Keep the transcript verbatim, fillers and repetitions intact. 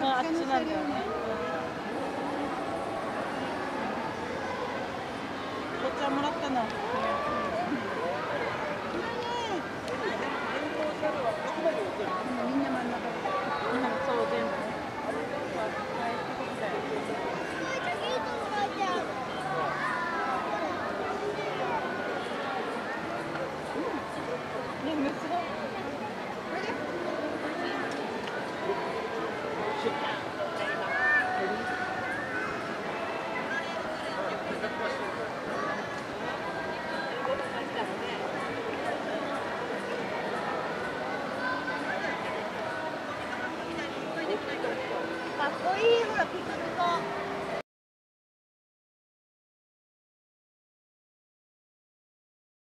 あっちなんだよね。お茶もらったな。 みんな真ん中で。 そう全部。 かっこいい、ほら、ピクルと。